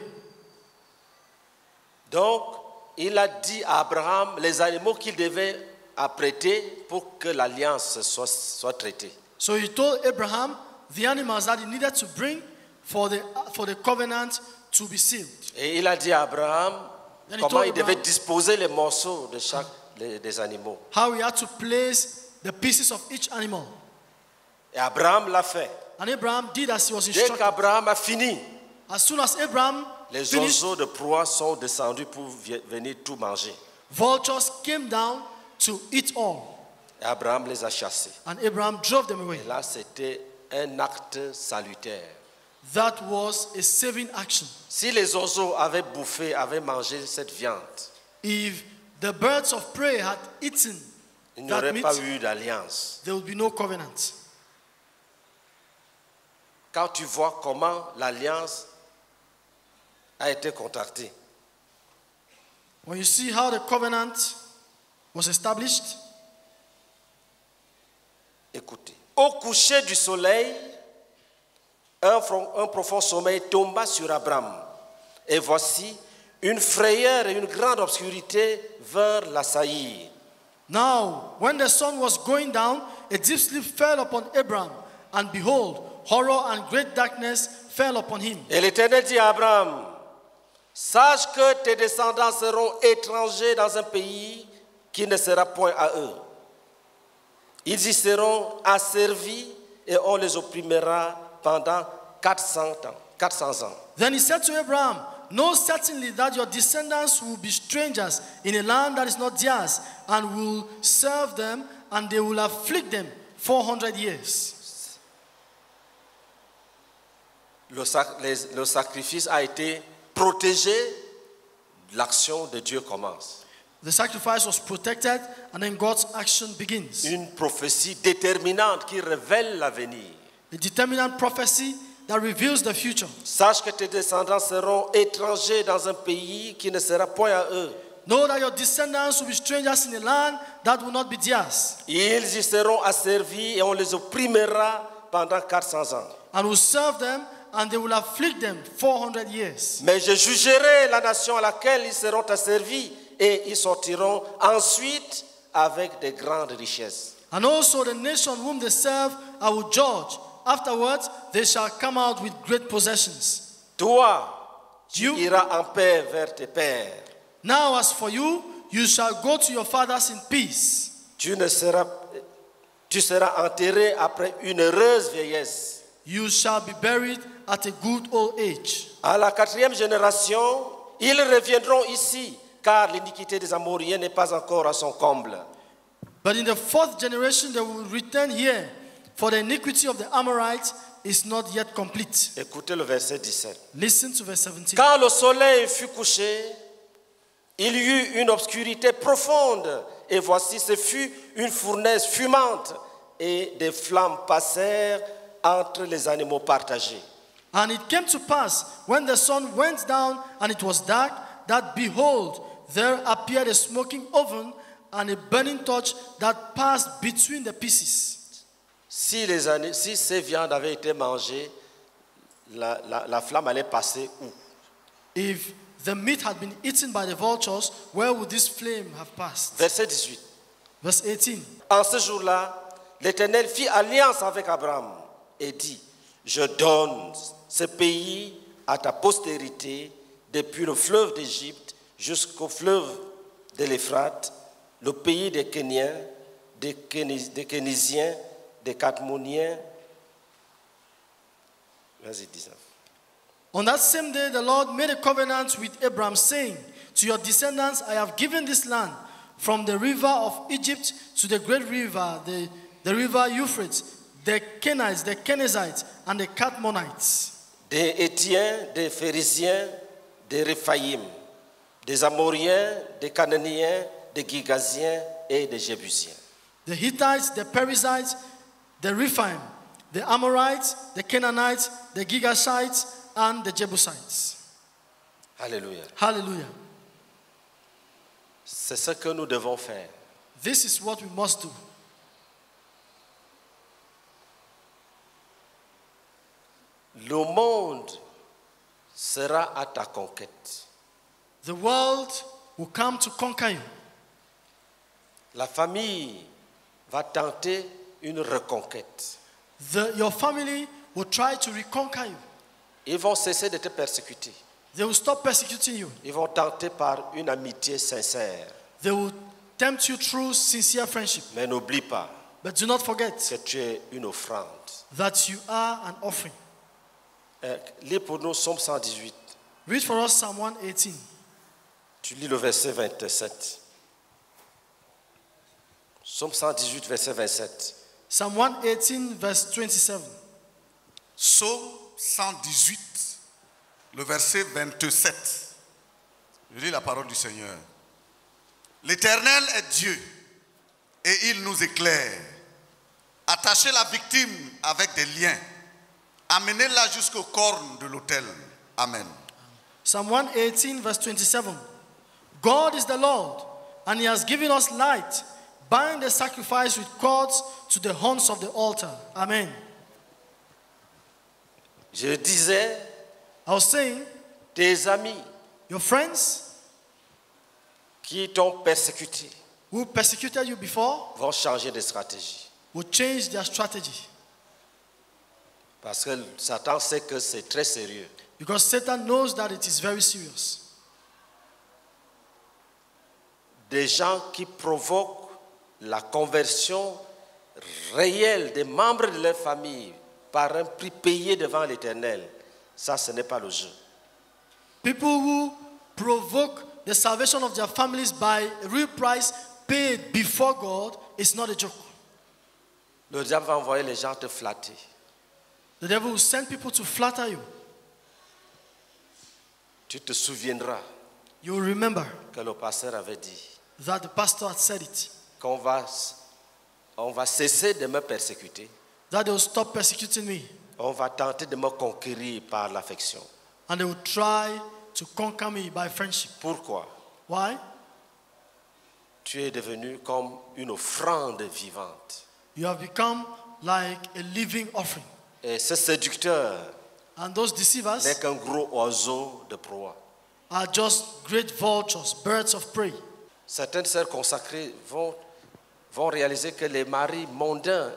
Donc, il a dit à Abraham les animaux qu'il devait apprêter pour que l'alliance soit, soit traitée. So he told Abraham the animals that he needed to bring for the, for the covenant to be sealed. Et il a dit à Abraham Then he comment told il devait Abraham- disposer les morceaux de chaque les- des animaux. How he had to place the pieces of each animal. Et Abraham l'a fait. And Abraham did as he was Dès instructed. qu'Abraham a fini, As soon as Abraham les finished, oiseaux de proie sont descendus pour vi- venir tout manger. vultures came down to eat all. Et Abraham les a chassés. And Abraham drove them away. Et là, c'était un acte salutaire. That was a saving action. Si les oiseaux avaient bouffé, avaient mangé cette viande, If the birds of prey had eaten il n'y that aurait meat, pas eu d'alliance. there would be no covenant. Quand tu vois comment l'alliance a été contractée, When you see how the covenant was established, écoutez. Au coucher du soleil, un, un profond sommeil tomba sur Abraham. Et voici, une frayeur et une grande obscurité vinrent l'assaillir. now when the sun was going down, a deep sleep fell upon Abraham, and behold, horror and great darkness fell upon him. Et l'Éternel dit à Abraham, sache que tes descendants seront étrangers dans un pays qui ne sera point à eux. Ils y seront asservis et on les opprimera pendant quatre cents ans. quatre cents ans. Then he said to Abraham, know certainly that your descendants will be strangers in a land that is not theirs, and will serve them, and they will afflict them four hundred years. Le, sac- les- le sacrifice a été protégé, l'action de Dieu commence. The sacrifice was protected, and then God's action begins. Une prophétie déterminante qui révèle l'avenir. A determinant prophecy that reveals the future. Sache que tes descendants seront étrangers dans un pays qui ne sera point à eux. Know that your descendants will be strangers in a land that will not be theirs, Ils y seront asservis et on les opprimera pendant quatre cents ans. and will serve them, and they will afflict them four hundred years. Mais je jugerai la nation à laquelle ils seront asservis et ils sortiront ensuite avec de grandes richesses. And also the nation whom they serve I will judge. Afterwards they shall come out with great possessions. Toi, tu You- iras en paix vers tes pères. Now as for you, you shall go to your fathers in peace. Tu, ne seras, tu seras enterré après une heureuse vieillesse. You shall be buried at a good old age. À la quatrième génération, ils reviendront ici, car l'iniquité des Amoriens n'est pas encore à son comble. But in the fourth generation they will return here, for the iniquity of the Amorites is not yet complete. Écoutez le verset dix-sept. Listen to verse seventeen. Quand le soleil fut couché, il y eut une obscurité profonde, et voici, ce fut une fournaise fumante, et des flammes passèrent entre les animaux partagés. And it came to pass, when the sun went down and it was dark, that behold, there appeared a smoking oven and a burning torch that passed between the pieces. Si, les ani- si ces viandes avaient été mangées, la, la- la flamme allait passer où? If the meat had been eaten by the vultures, where would this flame have passed? Verset dix-huit. Verse eighteen. En ce jour-là, l'Éternel fit alliance avec Abraham et dit, je donne ce pays à ta postérité depuis le fleuve d'Égypte jusqu'au fleuve de l'Euphrate, le pays des Kéniens, des, Kénis- des Kénisiens, des Cadmoniens. Vas-y, dix-neuf. On that same day, the Lord made a covenant with Abraham, saying, to your descendants I have given this land, from the river of Egypt to the great river, the, the river Euphrates, the Kenites, the Kenizzites, and the Cadmonites, Des Hétiens, des Phérésiens, des Réphaïm, des Amoriens, des Cananéens, des Gigaziens et des Jébusiens. the Hittites, the Perizzites, the Rephaim, the Amorites, the Canaanites, the Gigashites, and the Jebusites. Alléluia. Hallelujah. C'est ce que nous devons faire. This is what we must do. Le monde sera à ta conquête. The world will come to conquer you. La famille va tenter une reconquête. The, your family will try to reconquer you. Ils vont cesser de te persécuter. They will stop persecuting you. Ils vont tenter par une amitié sincère. They will tempt you through sincere friendship. Mais n'oublie pas But do not forget que tu es une offrande. that you are an offering. Euh, lis pour nous Psaume cent dix-huit. Read for us Psalm one eighteen. Tu lis le verset vingt-sept. Psaume cent dix-huit, verset vingt-sept. Psalm one eighteen, verse twenty-seven. Psaume cent dix-huit, le verset vingt-sept. Je lis la parole du Seigneur. L'Éternel est Dieu et il nous éclaire. Attachez la victime avec des liens. Amenez-la jusqu'aux cornes de l'autel. Amen. Psalm one eighteen, verse twenty-seven. God is the Lord, and he has given us light. Bind the sacrifice with cords to the horns of the altar. Amen. Je disais, I was saying, tes amis your friends qui t'ont persécuté who persecuted you before vont changer de stratégie. will change their strategy. Parce que Satan sait que c'est très sérieux. Because Satan knows that it is very serious. Des gens qui provoquent la conversion réelle des membres de leur famille par un prix payé devant l'Éternel, ça, ce n'est pas le jeu. People who provoke the salvation of their families by a real price paid before God is not a joke. Le diable va envoyer les gens te flatter. The devil will send people to flatter you. Tu te souviendras You will remember que le pasteur avait dit that the pastor had said it, qu'on va, on va cesser de me persécuter. that they will stop persecuting me On va tenter de me conquérir par l'affection. and they will try to conquer me by friendship. Pourquoi? Why? Tu es devenu comme une offrande vivante. You have become like a living offering. Et ce séducteur And those deceivers n'est qu'un gros oiseau de proie. are just great vultures, birds of prey. Certaines sœurs consacrées vont, vont réaliser que les maris mondains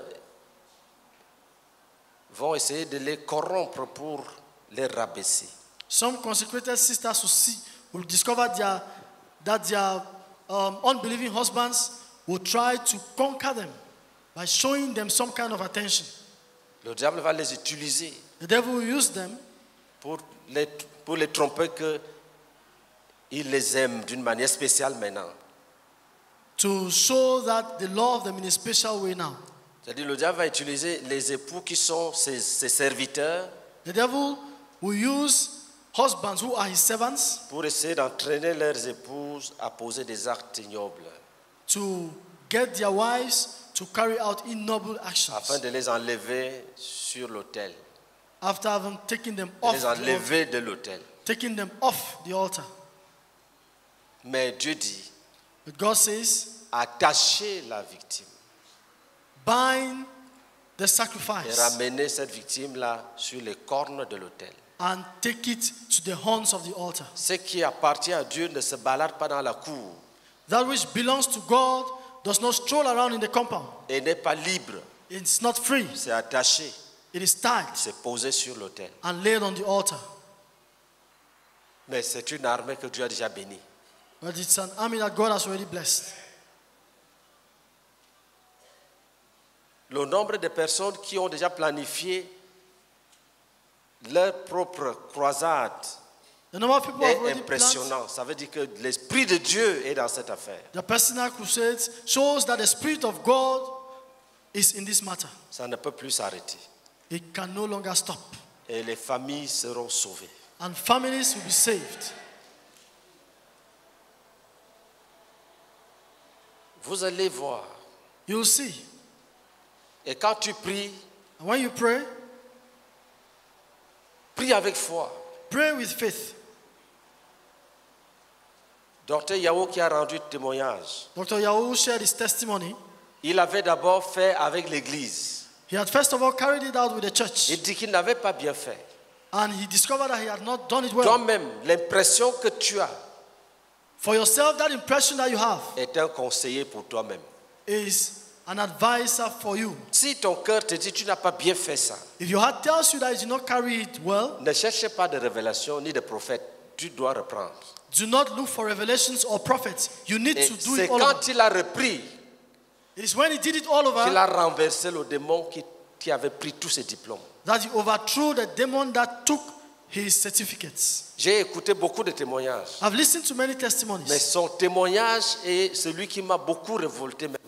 vont essayer de les corrompre pour les rabaisser. Some consecrated sisters will see, will discover their, that their um, unbelieving husbands will try to conquer them by showing them some kind of attention. Le diable va les utiliser The devil will use them pour les, pour les tromper qu'il les aime d'une manière spéciale maintenant. to show that the law of them in a special way now. C'est-à-dire le diable va utiliser les époux qui sont ses, ses serviteurs The devil will use husbands who are his servants pour essayer d'entraîner leurs épouses à poser des actes ignobles, to get their wives to carry out ignoble afin actions de les enlever sur l'autel, after having taken them de off les the altar, enlever de l'autel. taking them off the altar. Mais Dieu dit, But God says, attachez la victime bind the et sacrifice ramenez cette victime-là sur les cornes de l'autel. and take it to the horns of the altar. Ce qui appartient à Dieu ne se balade pas dans la cour That which belongs to God does not stroll around in the compound. et n'est pas libre. It's not free. C'est attaché, It is tied c'est posé sur l'autel. and laid on the altar. Mais c'est une armée que Dieu a déjà bénie. But it's an army that God has already blessed. Le nombre de personnes qui ont déjà planifié leur propre croisade The number of people who have est already planned impressionnant. Ça veut dire que l'Esprit de Dieu est dans cette affaire. the personal crusades shows that the Spirit of God is in this matter. Ça ne peut plus s'arrêter. It can no longer stop. Et les familles seront sauvées. And families will be saved. Vous allez voir. You'll see. Et quand tu pries, And when you pray, prie avec foi. pray with faith. Docteur Yao qui a rendu témoignage, Doctor Yahoo shared his testimony. il avait d'abord fait avec l'Église. He had first of all carried it out with the church. Il dit qu'il n'avait pas bien fait. And he discovered that he had not done it well. Toi-même, l'impression que tu as For yourself, that impression that you have est un conseiller pour toi-même. is an advisor for you. Si ton cœur te dit tu n'as pas bien fait ça, If your heart tells you that you did not carry it well, ne cherche pas de révélation ni de prophète. Tu dois reprendre. do not look for revelations or prophets. You need Et to do c'est it all over. quand il a repris It is when he did it all qu'il over a renversé le démon qui, qui avait pris tous ses diplômes. that he overthrew the demon that took his certificates. J'ai écouté beaucoup de témoignages. I've listened to many Mais testimonies. son témoignage est celui qui m'a beaucoup révolté même.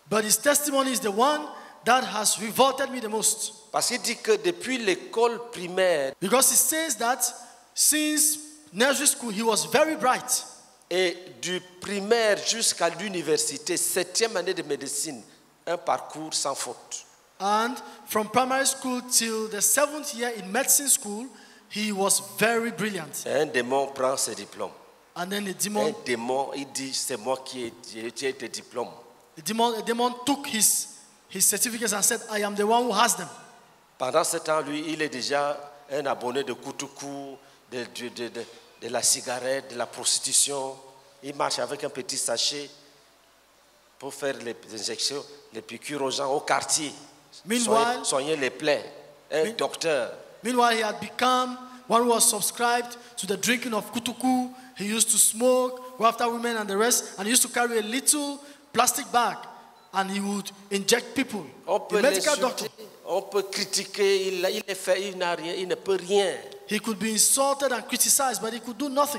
But his testimony is the one that has revolted me the most. Parce qu'il dit que depuis l'école primaire Because he says that since nursery school, he was very bright. et du primaire jusqu'à l'université, septième année de médecine, un parcours sans faute. And from primary school till the seventh year in medicine school, he was very brilliant. Un démon prend ses diplômes. And then the Un demon, démon, il dit, c'est moi qui ai, qui ai tes diplômes. the demon, the demon took his, his certificates and said, I am the one who has them. Pendant ce temps, lui, il est déjà un abonné de Koutoukou, de, de, de, de, de la cigarette, de la prostitution. Il marche avec un petit sachet pour faire les injections, les piqûres aux gens au quartier. Meanwhile- soigner, soigner les plaies. Un Me- docteur. Meanwhile, he had become one who was subscribed to the drinking of kutuku. He used to smoke, go after women and the rest, and he used to carry a little plastic bag, and he would inject people. On A peut medical l'insulter, doctor. on peut critiquer, il, il est fait, il n'a rien, il ne peut rien. He could be insulted and criticized, but he could do nothing.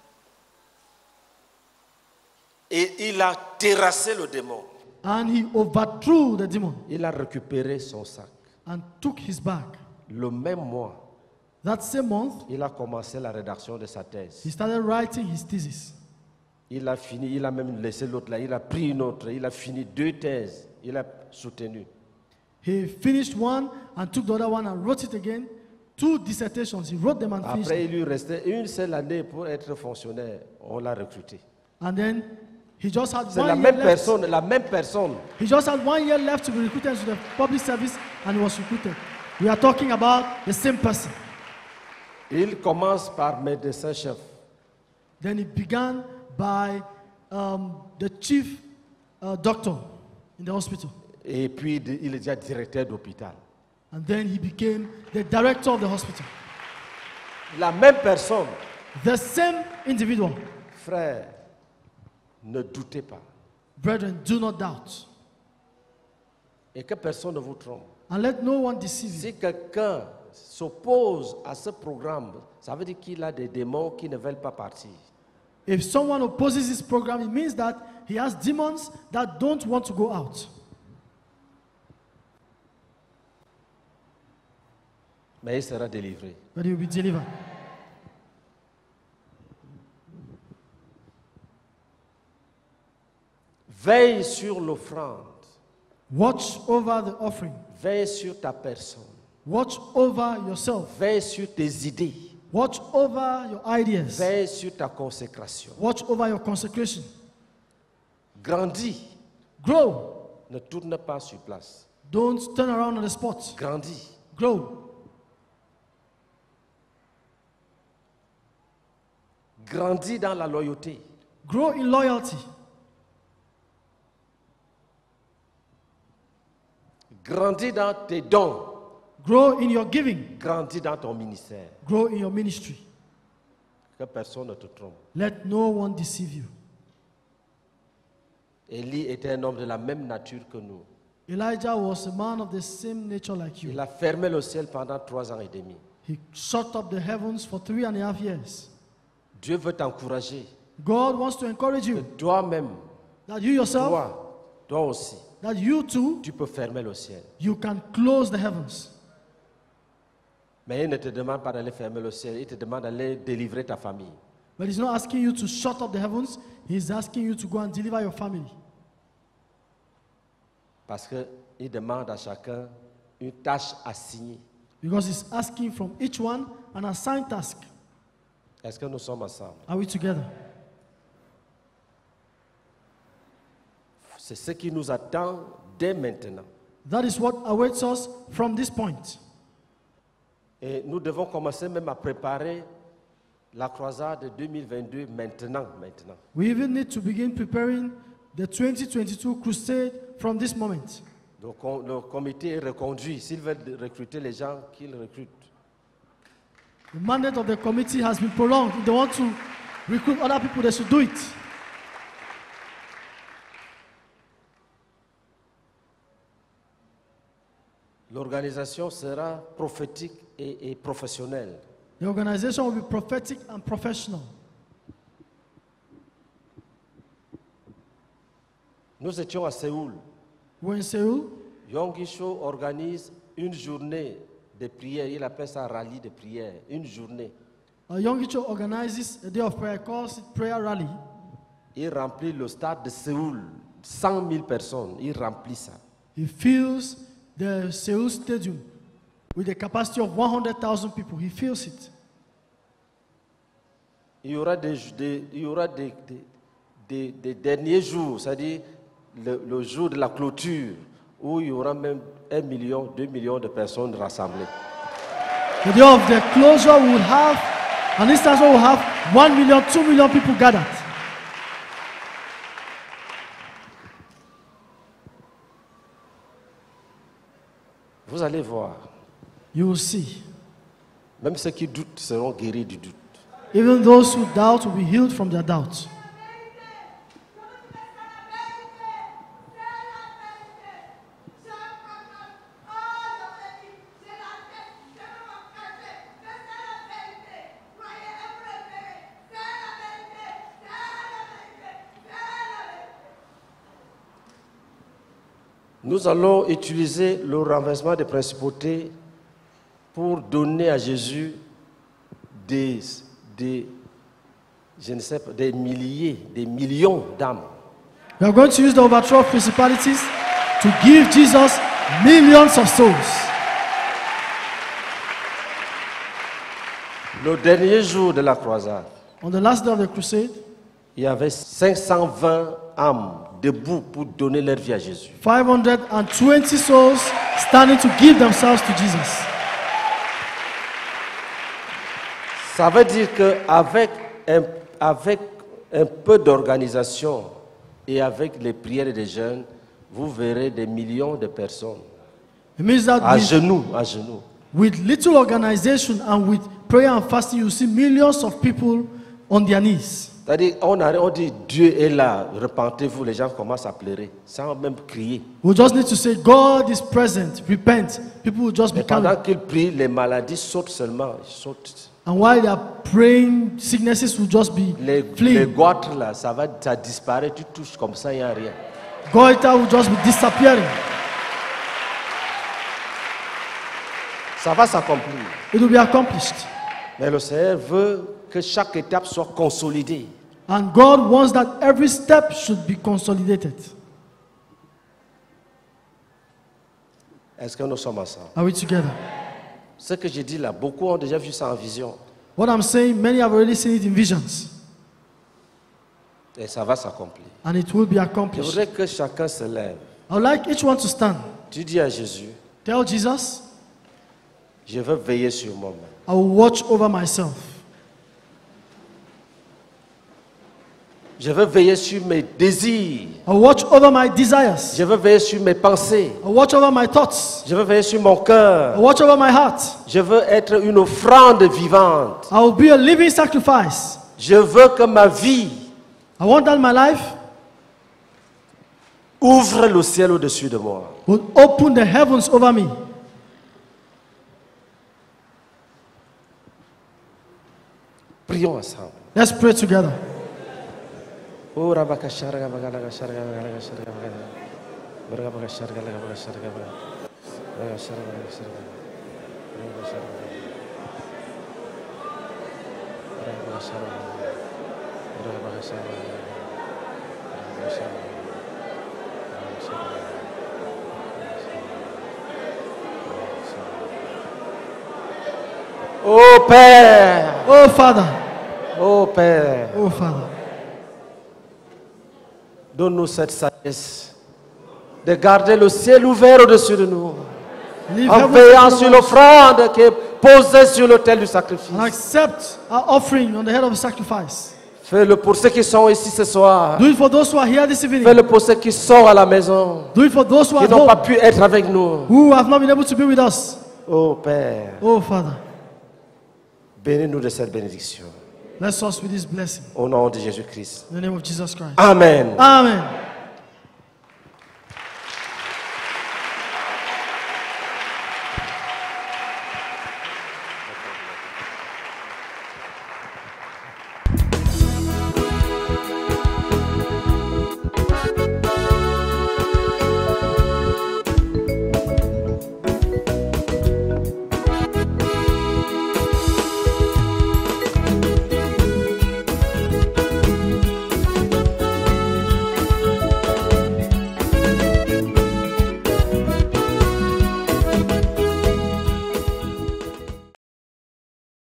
Et il a terrassé le démon. And he overthrew the demon Il a récupéré son sac. and took his bag. Le même mois, That same month, il a commencé la rédaction de sa he thèse. started writing his thesis. Il a fini, il a même laissé l'autre là, il a pris une autre, il a fini deux thèses, il a soutenu. He finished one and took the other one and wrote it again. Two dissertations. He wrote them and finished Après, them. il lui restait une seule année pour être fonctionnaire. On l'a recruté. And then he just had C'est la one year même left. personne, la même personne. He just had one year left to be recruited to the public service, and he was recruited. We are talking about the same person. Il commence par médecin-chef. Then he began by um, the chief uh, doctor in the hospital. Et puis, de- il est déjà directeur d'hôpital. And then he became the director of the hospital. La même personne. The same individual. Frère, ne doutez pas. Brethren, do not doubt. Et que personne ne vous trompe. And let no one deceive you. Si quelqu'un s'oppose à ce programme, ça veut dire qu'il a des démons qui ne veulent pas partir. If someone opposes this program, it means that he has demons that don't want to go out. Mais il sera délivré. But he will be delivered. Veille sur l'offrande. Watch over the offering. Veille sur ta personne. Watch over yourself. Veille sur tes idées. Watch over your ideas. Veille sur ta consécration. Watch over your consecration. Grandis. Grow. Ne tourne pas sur place. Don't turn around on the spot. Grandis. Grow. Grandis dans la loyauté. Grow in loyalty. Grandis dans tes dons. Grow in your giving. Grandis dans ton ministère. Grow in your ministry. Que personne ne te trompe. Let no one deceive you. Élie était un homme de la même nature que nous. Elijah was a man of the same nature like you. Il a fermé le ciel pendant trois ans et demi. He shut up the heavens for three and a half years. Dieu veut t'encourager. God wants to encourage Que you toi-même, that you yourself, toi, toi aussi, that you too, tu peux fermer le ciel. you can close the heavens. Mais il ne te demande pas d'aller fermer le ciel, il te demande d'aller délivrer ta famille. But he's not asking you to shut up the heavens. He's asking you to go and deliver your family. Parce qu'il demande à chacun une tâche assignée. Because he's asking from each one an assigned task. Est-ce que nous sommes ensemble? Are we together? C'est ce qui nous attend dès maintenant. That is what awaits us from this point. Et nous devons commencer même à préparer la croisade de deux mille vingt-deux maintenant, maintenant. We even need to begin preparing the twenty twenty-two crusade from this moment. Donc on- le comité est reconduit. S'ils veulent recruter les gens, qu'ils recrutent. The mandate of the committee has been prolonged. If they want to recruit other people, they should do it. L'organisation sera prophétique et, et professionnelle. The organization will be prophetic and professional. Nous étions à Séoul. We're in Seoul. Yonggi Cho organise une journée de prière. Il appelle ça rallye de prière. Une journée. Uh, Yonggi Cho organizes a day of prayer, calls it prayer rally. Il remplit le stade de Séoul. cent mille personnes. Il remplit ça. He fills the Seoul Stadium with a capacity of one hundred thousand people. He fills it. Il y aura des, des, il y aura des, des, des, des derniers jours, c'est-à-dire le, le jour de la clôture, où il y aura même un million, deux millions de personnes rassemblées. The day of the closure, we will have, an instance where we will have one million, two million people gathered. Vous allez voir, You will see. même ceux qui doutent seront guéris du doute. Even those who doubt will be healed from their doubts. Nous allons utiliser le renversement des principautés pour donner à Jésus des, des, je ne sais pas, des milliers, des millions d'âmes. We are going to use the overthrow of principalities to give Jesus millions of souls. Le dernier jour de la croisade, On the last day of the crusade, il y avait cinq cent vingt âmes debout pour donner leur vie à Jésus. five hundred twenty souls standing to give themselves to Jesus. Ça veut dire qu'avec un, avec un peu d'organisation et avec les prières des jeunes, vous verrez des millions de personnes It means that à with, genoux, à genoux. with little organization and with prayer and fasting, you see millions of people on their knees. C'est-à-dire, on, a- on dit Dieu est là, repentez-vous, les gens commencent à pleurer, sans même crier. We just need to say, God is present, repent. People will just be Mais pendant coming. qu'ils prient, les maladies sautent seulement, ils sautent. And while they are praying, sicknesses will just be Les, les fleeing. goitres là, ça va, ça disparaît, tu touches comme ça, il n'y a rien. Goiter will just be disappearing. Ça va s'accomplir. It will be accomplished. Mais le Seigneur veut que chaque étape soit consolidée. And God wants that every step should be consolidated. Est-ce que nous sommes ensemble? Are we together? Ce que j'ai dit là, beaucoup ont déjà vu ça en vision. What I'm saying, many have already seen it in visions. Et ça va s'accomplir. And it will be Je accomplished. voudrais que chacun se lève. I would like each one to stand. Tu dis à Jésus, Tell Jesus, je veux veiller sur moi-même. I will watch over myself. Je veux veiller sur mes désirs. I will watch over my desires. Je veux veiller sur mes pensées. I will watch over my thoughts. Je veux veiller sur mon I cœur. will watch over my heart. Je veux être une offrande vivante. I will be a living sacrifice. Je veux que ma vie I want that my life ouvre le ciel au-dessus de moi. will open the heavens over me. Prions ensemble. Let's pray together. Oh, rabaka sharga bagala sharga bagala sharga bagala. Barga baga sharga laga baga sharga baga. Baga sharga baga sharga. Baga sharga. Baga baga sharga. Baga baga sharga. Baga sharga. Baga sharga. Oh Père, Oh Father, oh Père, oh Father, donne-nous cette sagesse de garder le ciel ouvert au-dessus de nous, leave en heaven veillant open sur over us l'offrande qui est posée sur l'autel du sacrifice. and accept our offering on the head of the sacrifice. Fais-le pour ceux qui sont ici ce soir. Do it for those who are here this evening. Fais-le pour ceux qui sont à la maison, Do it for those who are qui at n'ont pas home, pu être avec nous. who have not been able to be with us. Oh Père, Oh Father, bénis-nous de cette bénédiction. bless us with this blessing. Au nom de Jésus-Christ. In the name of Jesus Christ. Amen. Amen.